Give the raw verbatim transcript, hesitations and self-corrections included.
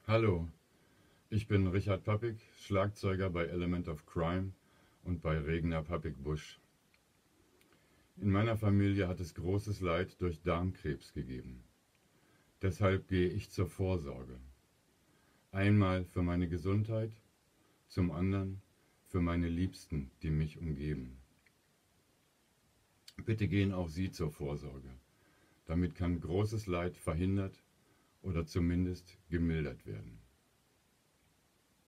Hallo, ich bin Richard Pappig, Schlagzeuger bei Element of Crime und bei Regner Pappig Busch. In meiner Familie hat es großes Leid durch Darmkrebs gegeben. Deshalb gehe ich zur Vorsorge. Einmal für meine Gesundheit, zum anderen für meine Liebsten, die mich umgeben. Bitte gehen auch Sie zur Vorsorge. Damit kann großes Leid verhindert oder zumindest gemildert werden.